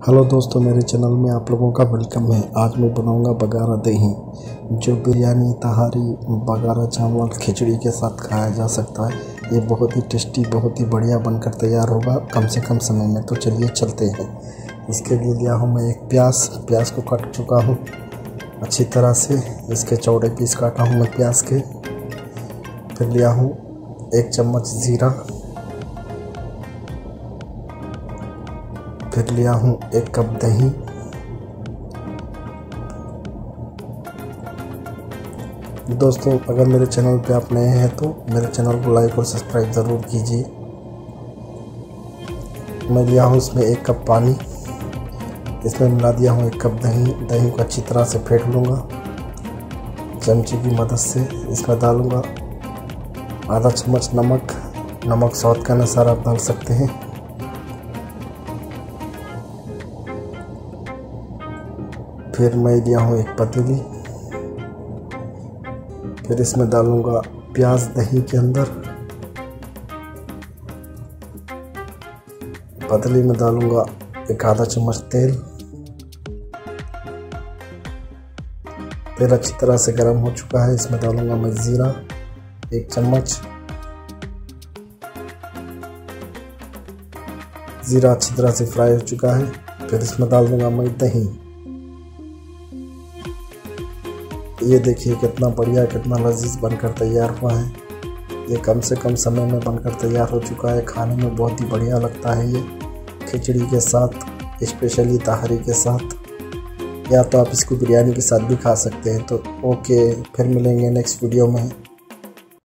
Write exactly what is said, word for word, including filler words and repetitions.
Hello दोस्तों, मेरे channel में आप लोगों का वेलकम है। आज मैं बनाऊंगा बघारा दही, जो बिरयानी, तहारी, बघारा चावल, खिचड़ी के साथ खाया जा सकता है। ये बहुत ही टेस्टी, बहुत ही बढ़िया बनकर तैयार होगा कम से कम समय में। तो चलिए चलते हैं। इसके लिए लिया हूँ मैं एक प्याज प्याज को काट चुका हूँ अच्छी तरह से। इसके चौड़े पीस काटा हूँ मैं प्याज के। फिर लिया हूँ एक चम्मच जीरा। फिर लिया हूँ एक कप दही। दोस्तों, अगर मेरे चैनल पे आप नए हैं तो मेरे चैनल को लाइक और सब्सक्राइब ज़रूर कीजिए। मैं लिया हूँ इसमें एक कप पानी। इसमें मिला दिया हूँ एक कप दही। दही को अच्छी तरह से फेंट लूँगा चमचे की मदद से। इसमें डालूँगा आधा चम्मच नमक। नमक स्वाद के अनुसार आप डाल सकते हैं। फिर मैं लिया हूँ एक पतीली। फिर इसमें डालूंगा प्याज दही के अंदर। पतीली में डालूंगा एक आधा चम्मच तेल। तेल अच्छी तरह से गर्म हो चुका है। इसमें डालूंगा मैं जीरा एक चम्मच। जीरा अच्छी तरह से फ्राई हो चुका है। फिर इसमें डाल दूंगा मैं दही। ये देखिए कितना बढ़िया, कितना लजीज बनकर तैयार हुआ है। ये कम से कम समय में बनकर तैयार हो चुका है। खाने में बहुत ही बढ़िया लगता है ये, खिचड़ी के साथ, स्पेशली तहारी के साथ, या तो आप इसको बिरयानी के साथ भी खा सकते हैं। तो ओके, फिर मिलेंगे नेक्स्ट वीडियो में।